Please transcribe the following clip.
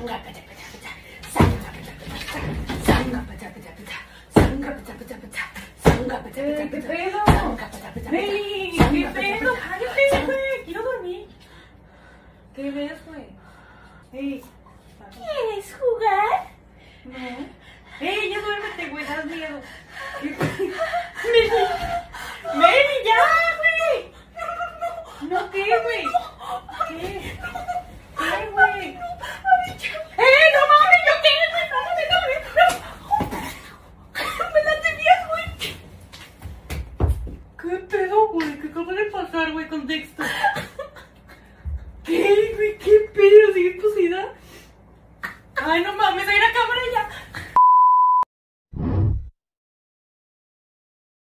¿Qué pedo? Meli, ¿qué pedo? Cállate, güey. Quiero dormir. ¿Qué ves, güey? Hey.